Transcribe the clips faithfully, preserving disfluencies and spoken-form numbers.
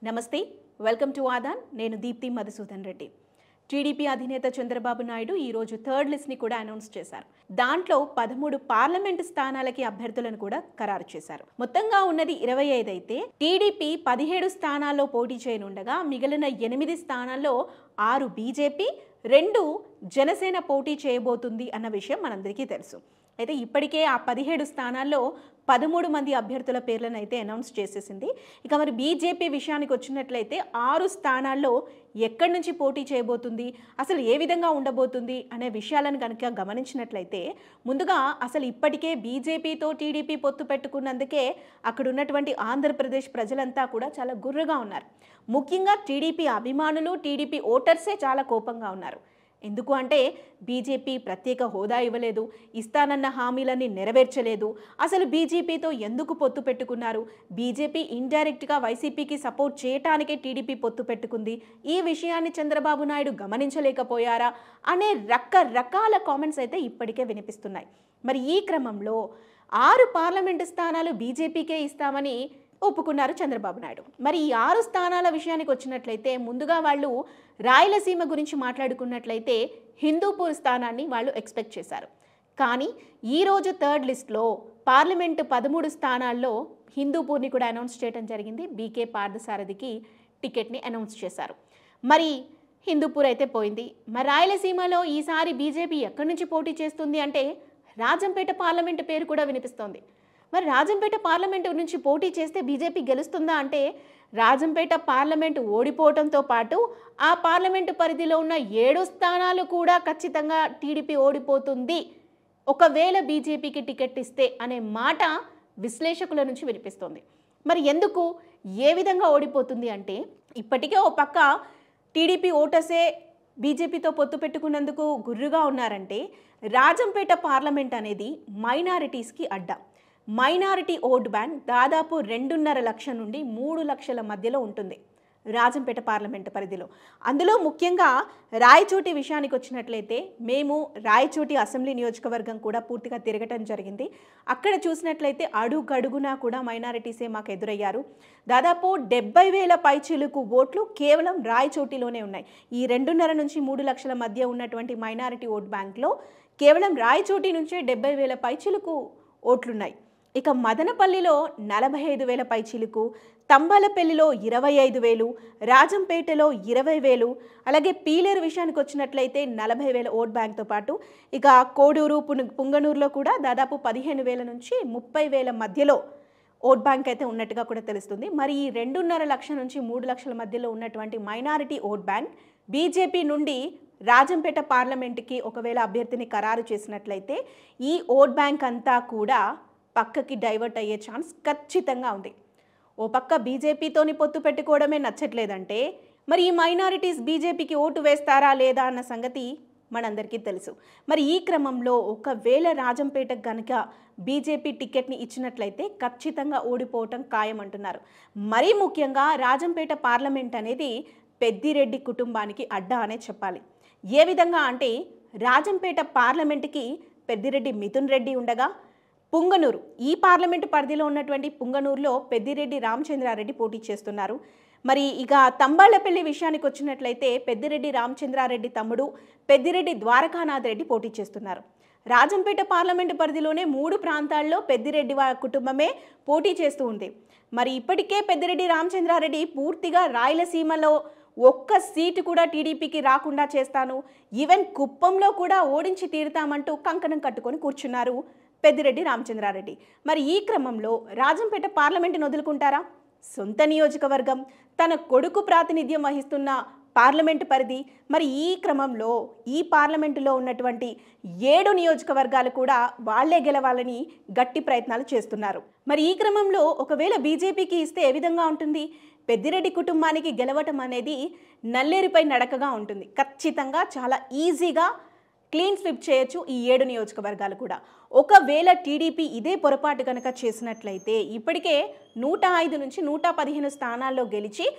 నమస్తే welcome to Aadan నేను Deepti Madhusudan Reddy TDP అధినేత చంద్రబాబు నాయుడు ఈ రోజు థర్డ్ లిస్ట్ ని కూడా అనౌన్స్ చేశారు. దాంట్లో పదమూడు పార్లమెంట్ స్థానాలకి అభ్యర్థులను కూడా ఖరారు చేశారు. మొత్తంగా ఉన్నది ఇరవై ఐదు అయితే టీడీపీ పదిహేడు స్థానాల్లో పోటీ చేయనుండగా మిగిలిన ఎనిమిది స్థానాల్లో ఆరు బీజేపీ, రెండు జనసేన పోటీ చేయబోతుంది అన్న విషయం మనందరికీ తెలుసు. అయితే ఇప్పటికే ఆ పదిహేడు స్థానాల్లో పదమూడు మంది అభ్యర్థుల పేర్లను అయితే అనౌన్స్ చేసేసింది. ఇక మరి బీజేపీ విషయానికి వచ్చినట్లయితే ఆరు స్థానాల్లో ఎక్కడి నుంచి పోటీ చేయబోతుంది, అసలు ఏ విధంగా ఉండబోతుంది అనే విషయాలను కనుక గమనించినట్లయితే ముందుగా అసలు ఇప్పటికే బీజేపీతో టీడీపీ పొత్తు పెట్టుకున్నందుకే అక్కడ ఉన్నటువంటి ఆంధ్రప్రదేశ్ ప్రజలంతా కూడా చాలా గుర్రుగా ఉన్నారు. ముఖ్యంగా టీడీపీ అభిమానులు, టీడీపీ ఓటర్సే చాలా కోపంగా ఉన్నారు. ఎందుకు అంటే బీజేపీ ప్రత్యేక హోదా ఇవ్వలేదు, ఇస్తానన్న హామీలన్నీ నెరవేర్చలేదు, అసలు బీజేపీతో ఎందుకు పొత్తు పెట్టుకున్నారు, బీజేపీ ఇండైరెక్ట్గా వైసీపీకి సపోర్ట్ చేయటానికే టీడీపీ పొత్తు పెట్టుకుంది, ఈ విషయాన్ని చంద్రబాబు నాయుడు గమనించలేకపోయారా అనే రకరకాల కామెంట్స్ అయితే ఇప్పటికే వినిపిస్తున్నాయి. మరి ఈ క్రమంలో ఆరు పార్లమెంటు స్థానాలు బీజేపీకే ఇస్తామని ఒప్పుకున్నారు చంద్రబాబు నాయుడు. మరి ఈ ఆరు స్థానాల విషయానికి వచ్చినట్లయితే ముందుగా వాళ్ళు రాయలసీమ గురించి మాట్లాడుకున్నట్లయితే హిందూపూర్ స్థానాన్ని వాళ్ళు ఎక్స్పెక్ట్ చేశారు. కానీ ఈరోజు థర్డ్ లిస్ట్లో పార్లమెంటు పదమూడు స్థానాల్లో హిందూపూర్ని కూడా అనౌన్స్ చేయడం జరిగింది. బీకే పార్థసారథికి టికెట్ని అనౌన్స్ చేశారు. మరి హిందూపూర్ అయితే పోయింది. మరి రాయలసీమలో ఈసారి బీజేపీ ఎక్కడి నుంచి పోటీ చేస్తుంది అంటే రాజంపేట పార్లమెంటు పేరు కూడా వినిపిస్తోంది. మరి రాజంపేట పార్లమెంటు నుంచి పోటీ చేస్తే బీజేపీ గెలుస్తుందా అంటే రాజంపేట పార్లమెంటు ఓడిపోవడంతో పాటు ఆ పార్లమెంటు పరిధిలో ఉన్న ఏడు స్థానాలు కూడా ఖచ్చితంగా టీడీపీ ఓడిపోతుంది ఒకవేళ బీజేపీకి టికెట్ ఇస్తే అనే మాట విశ్లేషకుల నుంచి వినిపిస్తోంది. మరి ఎందుకు, ఏ విధంగా ఓడిపోతుంది అంటే ఇప్పటికే ఓ పక్క టీడీపీ ఓటర్సే బీజేపీతో పొత్తు పెట్టుకున్నందుకు గుర్రుగా ఉన్నారంటే రాజంపేట పార్లమెంట్ అనేది మైనారిటీస్కి అడ్డా. మైనారిటీ ఓట్ బ్యాంక్ దాదాపు రెండున్నర లక్షల నుండి మూడు లక్షల మధ్యలో ఉంటుంది రాజంపేట పార్లమెంటు పరిధిలో. అందులో ముఖ్యంగా రాయచోటి విషయానికి వచ్చినట్లయితే మేము రాయచోటి అసెంబ్లీ నియోజకవర్గం కూడా పూర్తిగా తిరగటం జరిగింది. అక్కడ చూసినట్లయితే అడుగడుగునా కూడా మైనారిటీసే మాకు ఎదురయ్యారు. దాదాపు డెబ్బై వేల పైచిలుకు ఓట్లు కేవలం రాయచోటిలోనే ఉన్నాయి. ఈ రెండున్నర నుంచి మూడు లక్షల మధ్య ఉన్నటువంటి మైనారిటీ ఓట్ బ్యాంక్లో కేవలం రాయచోటి నుంచే డెబ్బై వేల పైచిలుకు ఓట్లున్నాయి. ఇక మదనపల్లిలో నలభై ఐదు వేల పైచిలుకు, తంబాలపల్లిలో ఇరవై ఐదు వేలు, రాజంపేటలో ఇరవై వేలు, అలాగే పీలేరు విషయానికి వచ్చినట్లయితే నలభై వేల ఓట్ బ్యాంక్తో పాటు ఇక కోడూరు, పుంగనూరులో కూడా దాదాపు పదిహేను వేల నుంచి ముప్పై వేల మధ్యలో ఓట్ బ్యాంక్ అయితే ఉన్నట్టుగా కూడా తెలుస్తుంది. మరి ఈ రెండున్నర లక్షల నుంచి మూడు లక్షల మధ్యలో ఉన్నటువంటి మైనారిటీ ఓట్ బ్యాంక్ బీజేపీ నుండి రాజంపేట పార్లమెంటుకి ఒకవేళ అభ్యర్థిని ఖరారు చేసినట్లయితే ఈ ఓట్ బ్యాంక్ అంతా కూడా పక్కకి డైవర్ట్ అయ్యే ఛాన్స్ ఖచ్చితంగా ఉంది. ఓ పక్క బీజేపీతోని పొత్తు పెట్టుకోవడమే నచ్చట్లేదంటే మరి ఈ మైనారిటీస్ బీజేపీకి ఓటు వేస్తారా లేదా అన్న సంగతి మనందరికీ తెలుసు. మరి ఈ క్రమంలో ఒకవేళ రాజంపేటకు కనుక బీజేపీ టికెట్ని ఇచ్చినట్లయితే ఖచ్చితంగా ఓడిపోవటం ఖాయం అంటున్నారు. మరీ ముఖ్యంగా రాజంపేట పార్లమెంట్ అనేది పెద్దిరెడ్డి కుటుంబానికి అడ్డా అనే చెప్పాలి. ఏ విధంగా అంటే రాజంపేట పార్లమెంటుకి పెద్దిరెడ్డి మిథున్ రెడ్డి ఉండగా పుంగనూరు ఈ పార్లమెంటు పరిధిలో ఉన్నటువంటి పుంగనూరులో పెద్దిరెడ్డి రామచంద్రారెడ్డి పోటీ చేస్తున్నారు. మరి ఇక తంబాళ్లపల్లి విషయానికి వచ్చినట్లయితే పెద్దిరెడ్డి రామచంద్రారెడ్డి తమ్ముడు పెద్దిరెడ్డి ద్వారకానాథ్ రెడ్డి పోటీ చేస్తున్నారు. రాజంపేట పార్లమెంటు పరిధిలోనే మూడు ప్రాంతాల్లో పెద్దిరెడ్డి కుటుంబమే పోటీ చేస్తూ ఉంది. మరి ఇప్పటికే పెద్దిరెడ్డి రామచంద్రారెడ్డి పూర్తిగా రాయలసీమలో ఒక్క సీటు కూడా టీడీపీకి రాకుండా చేస్తాను, ఈవెన్ కుప్పంలో కూడా ఓడించి తీరుతామంటూ కంకణం కట్టుకొని కూర్చున్నారు పెద్దిరెడ్డి రామచంద్రారెడ్డి. మరి ఈ క్రమంలో రాజంపేట పార్లమెంటును వదులుకుంటారా? సొంత నియోజకవర్గం, తన కొడుకు ప్రాతినిధ్యం వహిస్తున్న పార్లమెంటు పరిధి. మరి ఈ క్రమంలో ఈ పార్లమెంటులో ఉన్నటువంటి ఏడు నియోజకవర్గాలు కూడా వాళ్లే గెలవాలని గట్టి ప్రయత్నాలు చేస్తున్నారు. మరి ఈ క్రమంలో ఒకవేళ బీజేపీకి ఇస్తే ఏ విధంగా ఉంటుంది? పెద్దిరెడ్డి కుటుంబానికి గెలవటం అనేది నల్లేరుపై నడకగా ఉంటుంది. ఖచ్చితంగా చాలా ఈజీగా క్లీన్ స్విప్ చేయొచ్చు ఈ ఏడు నియోజకవర్గాలు కూడా. ఒకవేళ టీడీపీ ఇదే పొరపాటు కనుక చేసినట్లయితే ఇప్పటికే నూట ఐదు నుంచి నూట పదిహేను స్థానాల్లో గెలిచి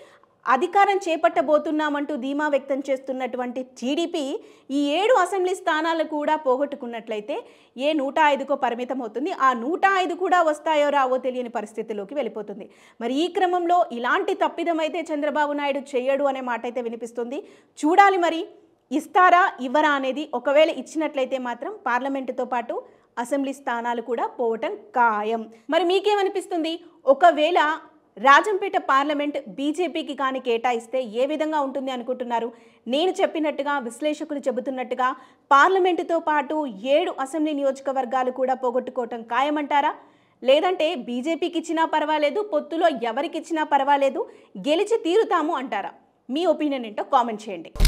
అధికారం చేపట్టబోతున్నామంటూ ధీమా వ్యక్తం చేస్తున్నటువంటి టీడీపీ ఈ ఏడు అసెంబ్లీ స్థానాలు కూడా పోగొట్టుకున్నట్లయితే ఏ నూట ఐదుకో పరిమితం అవుతుంది. ఆ నూట ఐదు కూడా వస్తాయో రావో తెలియని పరిస్థితిలోకి వెళ్ళిపోతుంది. మరి ఈ క్రమంలో ఇలాంటి తప్పిదం అయితే చంద్రబాబు నాయుడు చేయడు అనే మాట అయితే వినిపిస్తుంది. చూడాలి మరి ఇస్తారా ఇవ్వరా అనేది. ఒకవేళ ఇచ్చినట్లయితే మాత్రం పార్లమెంటుతో పాటు అసెంబ్లీ స్థానాలు కూడా పోవటం ఖాయం. మరి మీకేమనిపిస్తుంది? ఒకవేళ రాజంపేట పార్లమెంట్ బీజేపీకి కానీ కేటాయిస్తే ఏ విధంగా ఉంటుంది అనుకుంటున్నారు? నేను చెప్పినట్టుగా విశ్లేషకులు చెబుతున్నట్టుగా పార్లమెంటుతో పాటు ఏడు అసెంబ్లీ నియోజకవర్గాలు కూడా పోగొట్టుకోవటం ఖాయమంటారా? లేదంటే బీజేపీకి ఇచ్చినా పర్వాలేదు, పొత్తులో ఎవరికి ఇచ్చినా పర్వాలేదు, గెలిచి తీరుతాము అంటారా? మీ ఒపీనియన్ ఏంటో కామెంట్ చేయండి.